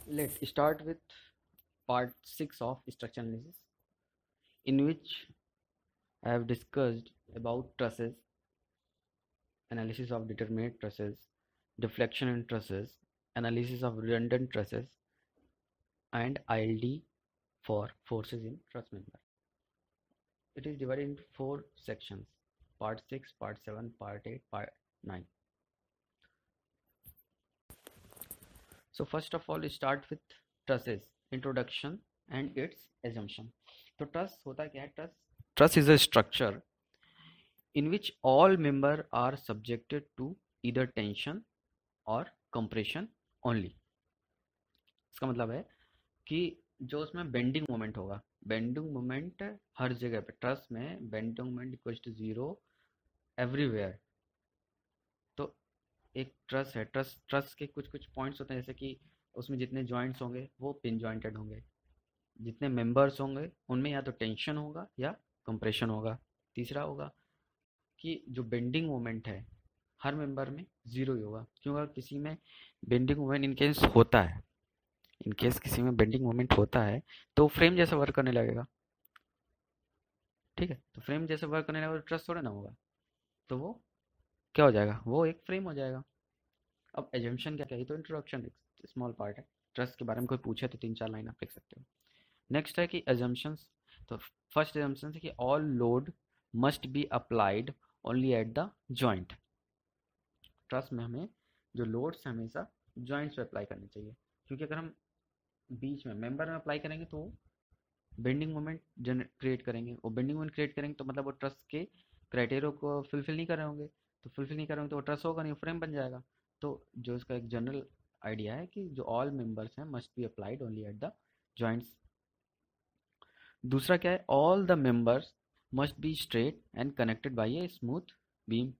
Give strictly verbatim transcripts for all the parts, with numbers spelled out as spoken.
Let's start with part six of structure analysis, in which I have discussed about trusses, analysis of determinate trusses, deflection in trusses, analysis of redundant trusses, and I L D for forces in truss member. It is divided into four sections: part six, part seven, part eight, part nine. So first of all, we start with trusses, introduction and its assumption. तो truss होता क्या है? Truss truss is a structure in which all members are subjected to either tension or compression only. इसका मतलब है कि जो उसमें बेंडिंग मोमेंट होगा, बेंडिंग मोमेंट हर जगह पे, ट्रस में bending moment equal to zero everywhere. तो एक ट्रस है, ट्रस ट्रस के कुछ कुछ पॉइंट्स होते हैं, जैसे कि उसमें जितने जॉइंट्स होंगे वो पिन जॉइंटेड होंगे, जितने मेंबर्स होंगे उनमें या तो टेंशन होगा या कंप्रेशन होगा. तीसरा होगा कि जो बेंडिंग मोमेंट है हर मेंबर में जीरो ही होगा. क्यों? अगर किसी में बेंडिंग मोमेंट इनकेस होता है, इनकेस किसी में बेंडिंग मोमेंट होता है तो फ्रेम जैसा वर्क करने लगेगा. ठीक है, तो फ्रेम जैसा वर्क करने लगेगा तो ट्रस थोड़ा ना होगा, तो वो क्या हो जाएगा? वो एक फ्रेम हो जाएगा. अब एजम्पशन क्या कही? तो इंट्रोडक्शन स्मॉल पार्ट है. ट्रस्ट के बारे में कोई पूछे तो तीन चार लाइन आप लिख सकते हो. नेक्स्ट है कि एजम्पशंस. तो फर्स्ट एजम्पशन है कि all load must be applied only at the joint. Truss में हमें जो लोड्स हमेशा जॉइंट्स पे अप्लाई करने चाहिए, क्योंकि अगर हम बीच में मेंबर में अप्लाई करेंगे तो बेंडिंग मोमेंट जनरेट क्रिएट करेंगे. वो बेंडिंग मोमेंट क्रिएट करेंगे तो मतलब वो ट्रस्ट के क्राइटेरिया को फुलफिल नहीं कर रहे होंगे. तो फुलफिल नहीं कर रहे होंगे तो वो ट्रस्ट होगा नहीं, फ्रेम बन जाएगा. तो जो इसका एक जनरल आइडिया है कि जो ऑल मेंबर्स हैं must be applied only at the joints. दूसरा क्या है? All the members must be straight and connected by a smooth beam.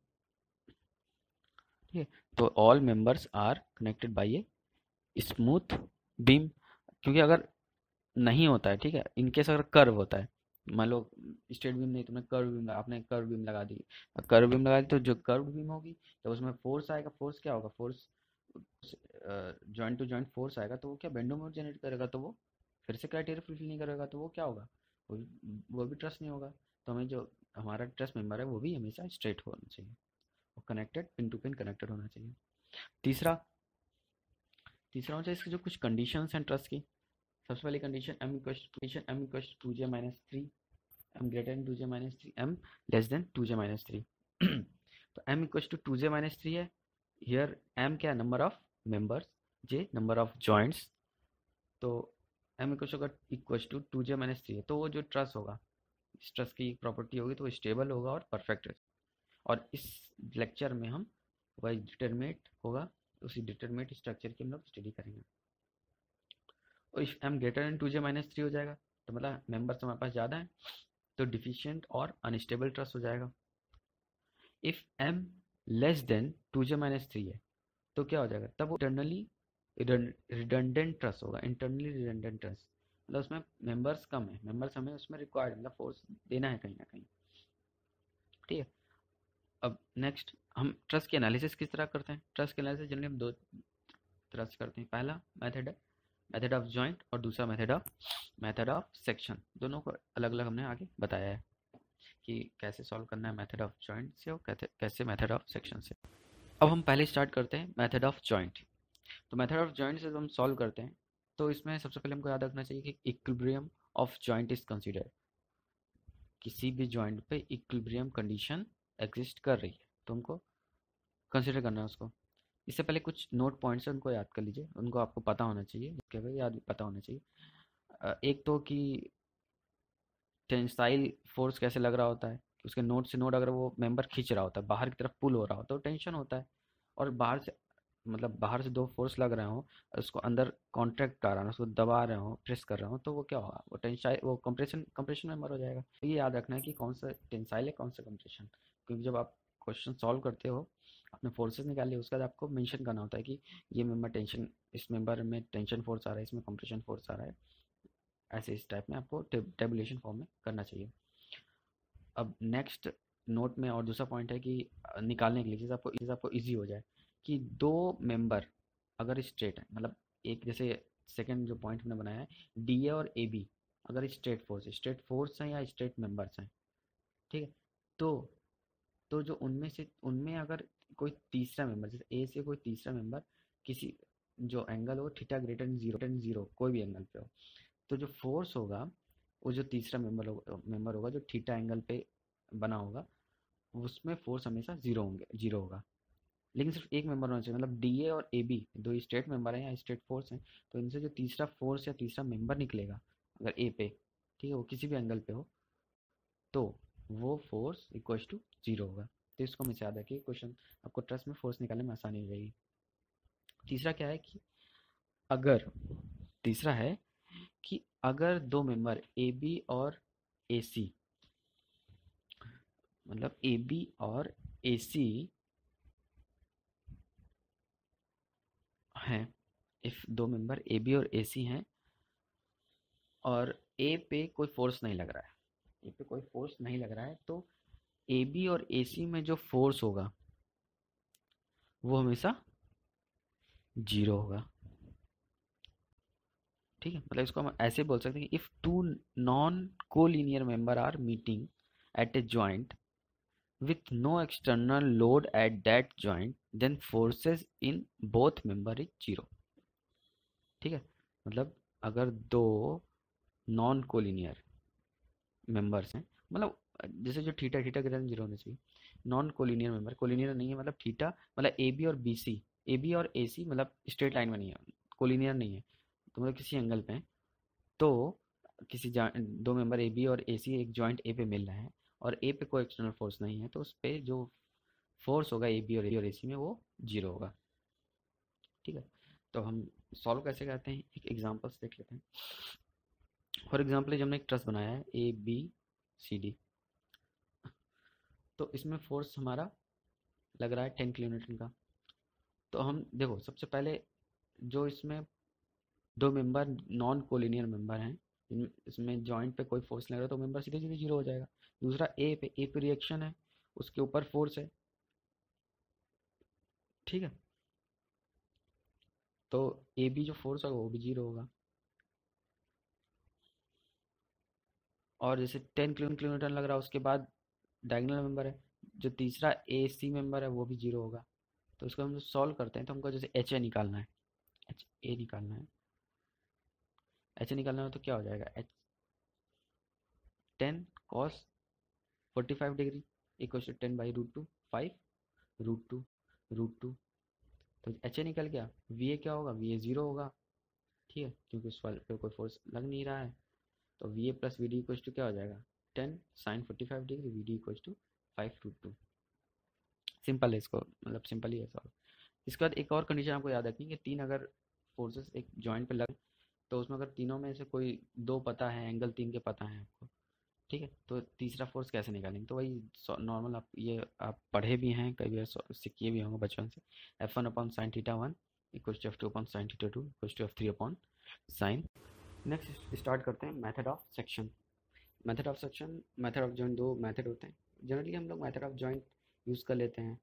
ठीक है, तो all members are connected by a smooth beam. क्योंकि अगर नहीं होता है, ठीक है, इनकेस अगर कर्व होता है, मान लो स्ट्रेट बीम नहीं, तुमने कर्व बीम, आपने कर्व बीम लगा दी. कर्व बीम लगा दी तो जो कर्व बीम होगी तो उसमें फोर्स आएगा. फोर्स क्या होगा? Force joint to joint force आएगा, तो वो क्या बेंडो मोमेंट जनरेट करेगा, तो वो फिर से क्राइटेरिया फुलफिल नहीं करेगा, तो वो क्या होगा? वो भी वो भी ट्रस्ट नहीं होगा. तो हमें जो हमारा ट्रस्ट मेंबर है वो भी हमेशा स्ट्रेट होना चाहिए, वो connected, pin to pin connected होना चाहिए. तीसरा तीसरा होना चाहिए इसकी जो कुछ कंडीशंस हैं ट्रस्ट की. सबसे पहली condition m equal m equal two जे minus three, m greater than two जे minus three, m less than two जे माइनस थ्री. तो m equal to two J minus three है. हियर m क्या? Number of members, j number of joints. तो m equal to two J minus three है, तो वो जो truss होगा, इस ट्रस की प्रॉपर्टी होगी तो वो स्टेबल होगा और परफेक्ट है. और इस लेक्चर में हम वही डिटरमिनेट होगा, उसी डिटरमिनेट स्ट्रक्चर की हम लोग स्टडी करेंगे. और if m greater than two J minus three हो जाएगा तो मतलब मेंबर्स हमारे पास ज़्यादा है, तो डिफिशिएंट और अनस्टेबल ट्रस्ट हो जाएगा. If m less than two J minus three है तो क्या हो जाएगा? तब वो इंटरनली रिडंडेंट ट्रस्ट होगा. इंटरनली रिडंडेंट ट्रस्ट मतलब उसमें मेंबर्स कम है, मेंबर्स हमें उसमें रिक्वायर्ड, मतलब फोर्स देना है कहीं ना कहीं. ठीक है, अब नेक्स्ट हम ट्रस्ट की एनालिसिस किस तरह करते हैं? ट्रस्ट की एनालिसिस जनरली हम दो तरह से करते हैं. पहला मेथड है मेथड ऑफ जॉइंट और दूसरा method of method of section. दोनों को अलग अलग हमने आगे बताया है कि कैसे सॉल्व करना है मेथड ऑफ जॉइंट से और कैसे मेथड ऑफ सेक्शन से. अब हम पहले स्टार्ट करते हैं मेथड ऑफ जॉइंट. तो मेथड ऑफ जॉइंट से जब हम सॉल्व करते हैं तो इसमें सबसे पहले हमको याद रखना चाहिए कि equilibrium of joint is consider. किसी भी जॉइंट पे इक्विलिब्रियम कंडीशन एग्जिस्ट कर रही है तो हमको कंसीडर करना है उसको. इससे पहले कुछ नोट पॉइंट्स हैं, उनको याद कर लीजिए, उनको आपको पता होना चाहिए, क्या भाई याद पता होना चाहिए. अ, एक तो कि टेंसाइल फोर्स कैसे लग रहा होता है, कि उसके नोड से नोड अगर वो मेंबर खींच रहा होता है, बाहर की तरफ पुल हो रहा होता है तो टेंशन होता है. और बाहर से मतलब बाहर से दो फोर्स लग रहे हो, उसको अंदर कॉन्ट्रैक्ट कर रहा हो, उसको दबा रहे हो, प्रेस कर रहे हो, तो वो क्या होगा? वो टेंसाइल, वो कंप्रेशन कंप्रेशन मेंबर हो जाएगा. तो ये याद रखना है कि कौन सा टेंसाइल है, कौन सा कंप्रेशन. क्योंकि जब आप क्वेश्चन सॉल्व करते हो, अपने फोर्सेस निकालिए, उसके बाद आपको मेंशन करना होता है कि ये मेंबर टेंशन, इस मेंबर में टेंशन फोर्स आ रहा है, इसमें कंप्रेशन फोर्स आ रहा है. ऐसे इस टाइप में आपको टेबुलेशन फॉर्म में करना चाहिए. अब नेक्स्ट नोट में और दूसरा पॉइंट है कि अ, निकालने के लिए चीज़ आपको चीज़ आपको ईजी हो जाए कि दो मेंबर अगर स्ट्रेट है, मतलब एक जैसे सेकंड जो पॉइंट हमने बनाया है, डी ए और ए बी अगर स्टेट फोर्स स्टेट फोर्स हैं या स्टेट मेंबर्स हैं, ठीक है, तो तो जो उनमें से उनमें अगर कोई तीसरा मेंबर, जैसे ए से कोई तीसरा मेंबर किसी जो एंगल हो theta greater than zero zero कोई भी एंगल पे हो, तो जो फोर्स होगा वो जो तीसरा मेंबर होगा मेंबर होगा जो थीटा एंगल पे बना होगा, उसमें फोर्स हमेशा जीरो होंगे जीरो होगा। लेकिन सिर्फ एक मेंबर होना चाहिए, मतलब डी ए और ए बी दो स्टेट मेंबर हैं या स्टेट फोर्स हैं, तो इनसे जो तीसरा फोर्स या तीसरा मेंबर निकलेगा अगर ए पे, ठीक है, वो किसी भी एंगल पे हो, तो वो फोर्स इक्वल्स टू जीरो होगा। तो इसको हमें याद रखिए, क्वेश्चन आपको ट्रस्ट में फोर्स निकालने में आसानी हो जाएगी। तीसरा क्या है कि अगर तीसरा है कि अगर दो मेंबर ए बी और ए सी, मतलब ए बी और ए सी हैं, इफ दो मेंबर ए बी और ए सी हैं और ए पे कोई फोर्स नहीं लग रहा है, ए पे कोई फोर्स नहीं लग रहा है, तो ए बी और ए सी में जो फोर्स होगा वो हमेशा जीरो होगा। ठीक है, मतलब इसको हम ऐसे बोल सकते हैं कि if two non collinear member are meeting at a joint with no external load at that joint, then forces in both member is zero। ठीक है, मतलब अगर दो नॉन कोलिनियर मेंबर्स हैं, मतलब जैसे जो थीटा थीटा ग्रेटर जीरो होना चाहिए, नॉन कोलिनियर मेंबर, कोलिनियर नहीं है मतलब थीटा, मतलब ए बी और बी सी, ए बी और ए सी मतलब स्ट्रेट लाइन में नहीं है, कोलिनियर नहीं है, तो मतलब किसी एंगल पे हैं, तो किसी दो मेंबर ए बी और ए सी एक जॉइंट ए पे मिल रहे हैं और ए पे कोई एक्सटर्नल फोर्स नहीं है, तो उस पर जो फोर्स होगा ए बी और ए और ए सी में वो जीरो होगा। ठीक है, तो हम सॉल्व कैसे करते हैं, एक एग्जांपल्स देख लेते हैं। फॉर एग्जांपल जब हमने एक ट्रस बनाया है ए बी सी डी, तो इसमें फोर्स हमारा लग रहा है टेन किलो न्यूटन का। तो हम देखो सबसे पहले जो इसमें दो मेंबर नॉन कोलिनियर मेंबर हैं, इसमें जॉइंट पे कोई फोर्स नहीं लग रहा, तो मेंबर सीधे सीधे जीरो हो जाएगा। दूसरा ए पे ए पे रिएक्शन है, उसके ऊपर फोर्स है, ठीक है, तो ए बी जो फोर्स होगा वो भी जीरो होगा। और जैसे टेन किलो न्यूटन लग रहा है, उसके बाद डायगोनल मेंबर है, जो तीसरा ए सी मेंबर है वो भी जीरो होगा। तो इसको हम सॉल्व करते हैं, तो हमको जैसे एच ए निकालना है, एच ए निकालना है, एच ए निकालना है, तो क्या हो जाएगा, H ten cos forty five degree equal to ten by root two five root two root two. तो एच ए निकल गया, वी ए क्या होगा, वी ए जीरो होगा, ठीक है, क्योंकि उस वाले पे कोई फोर्स लग नहीं रहा है। तो V A plus V D equal to क्या हो जाएगा, ten sine forty five degree, V D equal to five root two. Simple है, इसको मतलब सिंपल ही है सॉल्व। इसके बाद एक और कंडीशन आपको याद रखनी है कि तीन अगर फोर्सेस एक जॉइंट पे लग, तो उसमें अगर तीनों में से कोई दो पता है, एंगल तीन के पता है आपको, ठीक है, तो तीसरा फोर्स कैसे निकालेंगे, तो वही नॉर्मल आप ये आप पढ़े भी हैं, कई बार सीखे भी होंगे बचपन से, F one upon sine theta one equal to F two upon sine theta two equal to F three upon sine. Next start करते हैं method of section. Method of section, method of joint, दो method होते हैं, generally हम लोग method of joint use कर लेते हैं,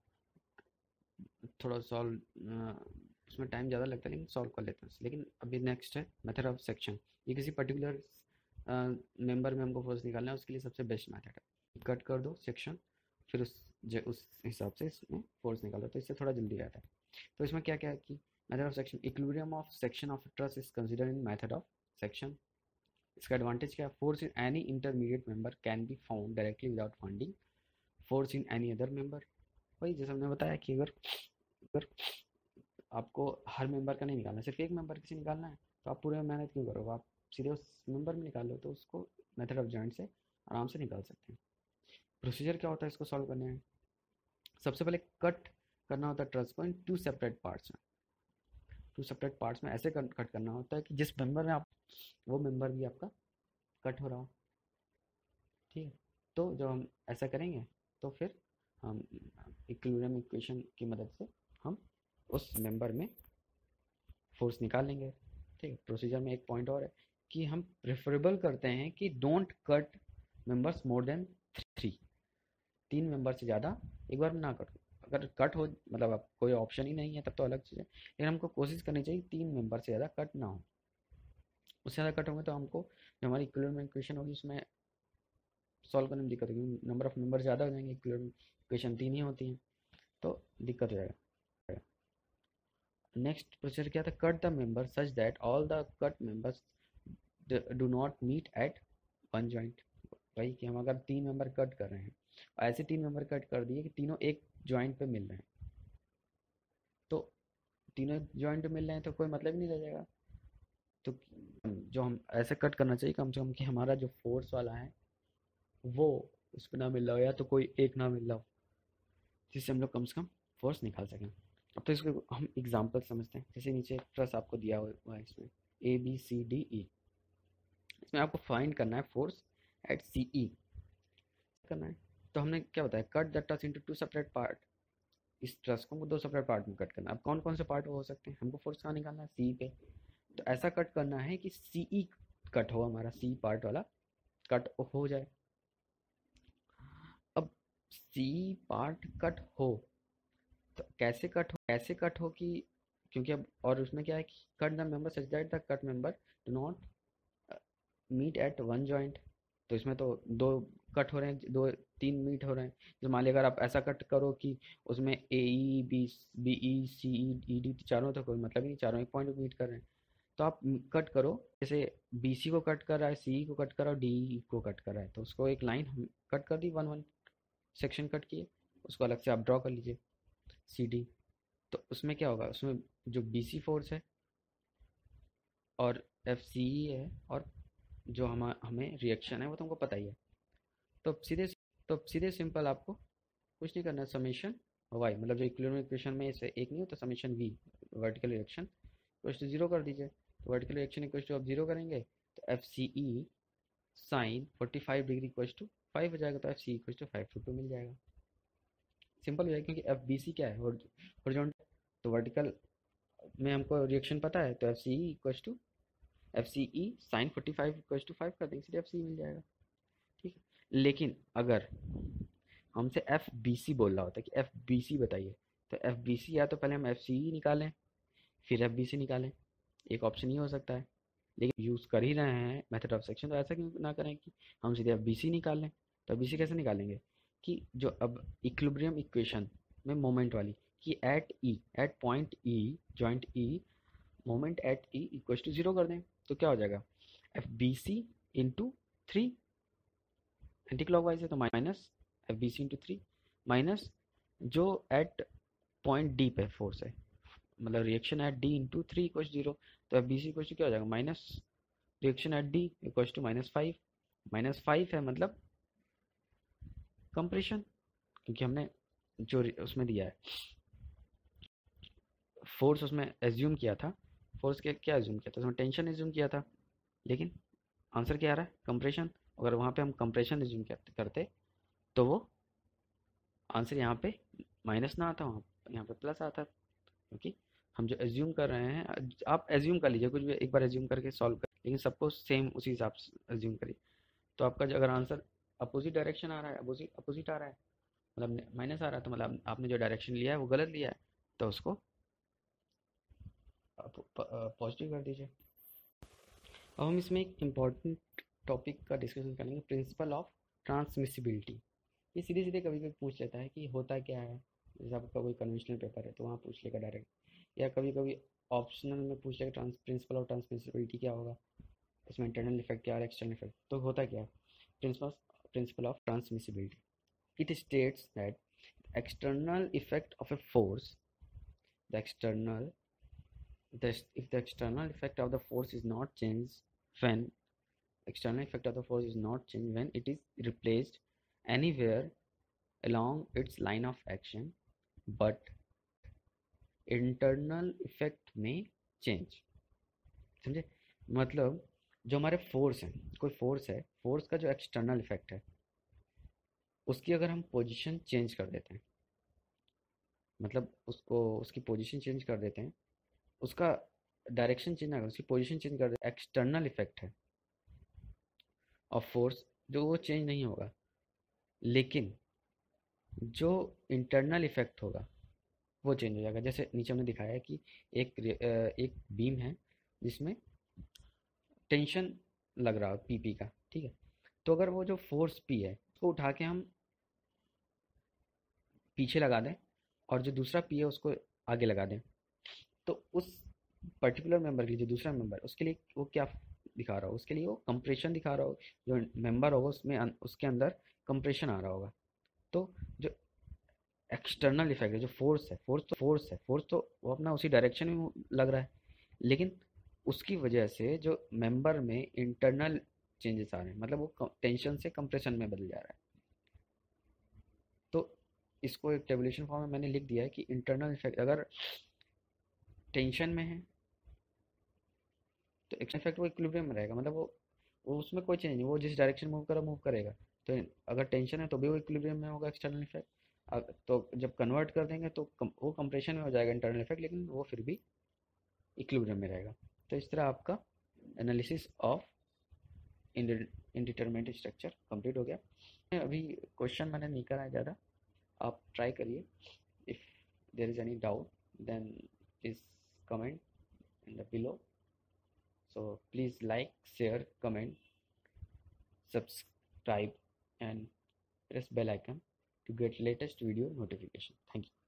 थोड़ा सॉल्व उसमें टाइम ज़्यादा लगता है लेकिन सॉल्व कर लेते हैं। लेकिन अभी नेक्स्ट है मेथड ऑफ सेक्शन, ये किसी पर्टिकुलर मेंबर में हमको फोर्स निकालना है, उसके लिए सबसे बेस्ट मेथड है, कट कर दो सेक्शन, फिर उस ज, उस हिसाब से इसमें फोर्स निकालो, तो इससे थोड़ा जल्दी रहता है। तो इसमें क्या क्या है कि method of section, equilibrium of section of truss is considered in method of section. इसका एडवांटेज क्या है, force in any intermediate member can be found directly without finding force in any other member. वही जैसे हमने बताया कि अगर अगर आपको हर मेंबर का नहीं निकालना, सिर्फ एक मेंबर किसी निकालना है, तो आप पूरे में मेहनत क्यों करोगे, आप सीधे उस मेंबर में निकाल लो, तो उसको मेथड ऑफ जॉइंट से आराम से निकाल सकते हैं। प्रोसीजर क्या होता है इसको सॉल्व करने में, सबसे पहले कट करना होता है ट्रस को इन टू सेपरेट पार्ट्स में। टू सेपरेट पार्ट्स में ऐसे कट करना होता है कि जिस मेंबर में आप, वो मेंबर भी आपका कट हो रहा हो, ठीक है। तो जब हम ऐसा करेंगे तो फिर हम इक्विलिब्रियम इक्वेशन की मदद से हम उस मेंबर में फोर्स निकाल लेंगे, ठीक है। प्रोसीजर में एक पॉइंट और है कि हम प्रेफरेबल करते हैं कि don't cut members more than three, तीन मेंबर से ज़्यादा एक बार ना करो। अगर कट हो, मतलब अब कोई ऑप्शन ही नहीं है तब तो अलग चीज़ है, लेकिन हमको कोशिश करनी चाहिए तीन मेंबर से ज़्यादा कट ना हो, उससे ज़्यादा कट होंगे तो हमको जो हमारी इक्विलिब्रियम इक्वेशन होगी उसमें सॉल्व करने में दिक्कत होगी, नंबर ऑफ मेंबर ज़्यादा हो जाएंगे, इक्विलिब्रियम इक्वेशन तीन ही होती हैं तो दिक्कत हो जाएगा। नेक्स्ट प्रोसीजर क्या था, cut the member such that all the cut members do not meet at one joint. भाई कि हम अगर तीन मेंबर कट कर रहे हैं, ऐसे तीन मेंबर कट कर दिए कि तीनों एक जॉइंट पे मिल रहे हैं, तो तीनों जॉइंट पे मिल रहे हैं तो कोई मतलब ही नहीं रह जाएगा। तो जो हम ऐसे कट करना चाहिए कम से कम कि हमारा जो फोर्स वाला है वो उस पर ना मिल रहा हो या तो कोई एक ना मिल रहा हो, जिससे हम लोग कम से कम फोर्स निकाल सकें। अब तो इसको हम एग्जाम्पल समझते हैं। जैसे नीचे एक ट्रस आपको दिया हुआ है, इसमें A B C D E, इसमें आपको फाइंड करना है फोर्स एट सी ई करना है। तो हमने क्या बताया, cut the truss into two separate part. इस ट्रस को हमको दो सेपरेट पार्ट में कट करना है। अब कौन कौन से पार्ट वो हो सकते हैं, हमको फोर्स कहाँ निकालना है, सी पे। तो ऐसा कट करना है कि सी ई कट हो, हमारा सी पार्ट वाला कट हो जाए। अब सी पार्ट कट हो तो कैसे कट हो, कैसे कट हो कि क्योंकि अब और उसमें क्या है कि cut the member such that the cut member do not meet at one joint. तो इसमें तो दो कट हो रहे हैं, दो तीन मीट हो रहे हैं। तो मान लिया अगर आप ऐसा कट करो कि उसमें A E B B E C E D चारों, तो कोई मतलब ही नहीं, चारों एक पॉइंट मीट कर रहे हैं। तो आप कट करो, जैसे बी सी को कट कर रहा है, सी को कट कर रहा है, डी ई को कट कर रहा है, तो उसको एक लाइन हम कट कर दी, वन वन सेक्शन कट किए, उसको अलग से आप ड्रॉ कर लीजिए सी डी। तो उसमें क्या होगा, उसमें जो बी सी फोर्स है और एफ सी ई है और जो हम हमें रिएक्शन है वो तुमको पता ही है। तो सीधे तो सीधे सिंपल आपको कुछ नहीं करना है, समेशन वाई, मतलब जो इक्विलिब्रियम इक्वेशन में इसे एक नहीं होता, summation V vertical reaction equal to zero कर दीजिए। तो वर्टिकल रिएक्शन इक्वल टू आप जीरो करेंगे तो F C E sine forty five degree equal to five हो जाएगा, तो F C equal to five two two मिल जाएगा। सिंपल हो जाएगा क्योंकि एफ बी सी क्या है, हॉरिजॉन्टल, तो वर्टिकल में हमको रिएक्शन पता है, तो F C E equal to F C E sine forty five equal to five कर देंगे, इसलिए एफ सी मिल जाएगा। ठीक है, लेकिन अगर हमसे एफ बी सी बोल रहा होता है कि एफ बी सी बताइए, तो एफ बी सी या तो पहले हम एफ सी ई निकालें फिर एफ बी सी निकालें, एक ऑप्शन ये हो सकता है। लेकिन यूज़ कर ही रहे हैं मेथड ऑफ सेक्शन, तो ऐसा क्यों ना करें कि हम सीधे एफ बी सी निकाल लें। तो एफ बी सी कैसे निकालेंगे कि जो अब इक्विलिब्रियम इक्वेशन में मोमेंट वाली, कि at E at point E joint E moment at E equal to zero कर दें, तो क्या हो जाएगा, F B C into three, anticlockwise है तो minus F B C into three, minus जो एट पॉइंट डी पे फोर्स है, मतलब reaction at D into three equal zero, तो F B C equal to क्या हो जाएगा, minus reaction at D equal to minus five, minus five है मतलब कंप्रेशन, क्योंकि हमने जो उसमें दिया है फोर्स उसमें एज्यूम किया था, फोर्स के क्या एज्यूम किया था, उसमें टेंशन एज्यूम किया था, लेकिन आंसर क्या आ रहा है, कंप्रेशन। अगर वहाँ पे हम कंप्रेशन एज्यूम करते तो वो आंसर यहाँ पे माइनस ना आता, वहाँ यहाँ पे प्लस आता, क्योंकि हम जो एज्यूम कर रहे हैं, आप एज्यूम कर लीजिए कुछ भी, एक बार एज्यूम करके सॉल्व कर, लेकिन सबको सेम उसी हिसाब से एज्यूम करिए। तो आपका जो अगर आंसर अपोजिट डायरेक्शन आ रहा है, अपोजिट अपोजिट आ रहा है, मतलब माइनस आ रहा है, तो मतलब आपने जो डायरेक्शन लिया है वो गलत लिया है, तो उसको पॉजिटिव कर दीजिए। अब हम इसमें एक इम्पॉर्टेंट टॉपिक का डिस्कशन करेंगे, प्रिंसिपल ऑफ ट्रांसमिसिबिलिटी। ये सीधे सीधे कभी कभी पूछ लेता है कि होता क्या है, जैसे आपका कोई कन्वेंशनल पेपर है तो वहाँ पूछ लेगा डायरेक्ट, या कभी कभी ऑप्शनल में पूछ लेगा ट्रांस प्रिंसिपल ऑफ ट्रांसमिसिबिलिटी क्या होगा, इसमें इंटरनल इफेक्ट क्या है, एक्सटर्नल इफेक्ट। तो होता क्या है, principle principle of transmissibility, it states that external effect of a force, the external the, if the external effect of the force is not changed when external effect of the force is not changed when it is replaced anywhere along its line of action, but internal effect में change। समझे, मतलब जो हमारे force है, कोई force है, force का जो एक्सटर्नल इफेक्ट है उसकी अगर हम पोजीशन चेंज कर देते हैं, मतलब उसको उसकी पोजीशन चेंज कर देते हैं, उसका डायरेक्शन चेंज ना कर, उसकी पोजीशन चेंज कर दे, एक्सटर्नल इफेक्ट है ऑफ फोर्स, जो वो चेंज नहीं होगा, लेकिन जो इंटरनल इफेक्ट होगा वो चेंज हो जाएगा। जैसे नीचे हमने दिखाया है कि एक एक बीम है जिसमें टेंशन लग रहा हो पी पी का, ठीक है, तो अगर वो जो फोर्स पी है उसको उठा के हम पीछे लगा दें और जो दूसरा पी है उसको आगे लगा दें, तो उस पर्टिकुलर मेंबर के लिए, जो दूसरा मेंबर उसके लिए वो क्या दिखा रहा हो, उसके लिए वो कंप्रेशन दिखा रहा हो, जो मेंबर होगा उसमें अन, उसके अंदर कंप्रेशन आ रहा होगा। तो जो एक्सटर्नल इफेक्ट है, जो फोर्स है, फोर्स तो फोर्स है, फोर्स तो वो अपना उसी डायरेक्शन में लग रहा है, लेकिन उसकी वजह से जो मेंबर में इंटरनल चेंजेस आ रहे हैं, मतलब वो टेंशन से कंप्रेशन में बदल जा रहा है। तो इसको एक टेबुलेशन फॉर्म में मैंने लिख दिया है कि इंटरनल इफेक्ट अगर टेंशन में है तो एक्शन इफेक्ट वो इक्विलिब्रियम में रहेगा, मतलब वो वो उसमें कोई चेंज नहीं, वो जिस डायरेक्शन मूव करा मूव करेगा। तो अगर टेंशन है तो भी वो इक्विलिब्रियम में होगा एक्सटर्नल इफेक्ट। तो जब कन्वर्ट कर देंगे तो कम, वो कंप्रेशन में हो जाएगा इंटरनल इफेक्ट, लेकिन वो फिर भी इक्विलिब्रियम में रहेगा। तो इस तरह आपका analysis of indeterminate structure complete हो गया। अभी क्वेश्चन मैंने नहीं करा है ज़्यादा, आप ट्राई करिए। If there is any doubt then please comment in the below. So please like, share, comment, subscribe and press bell icon to get latest video notification. Thank you.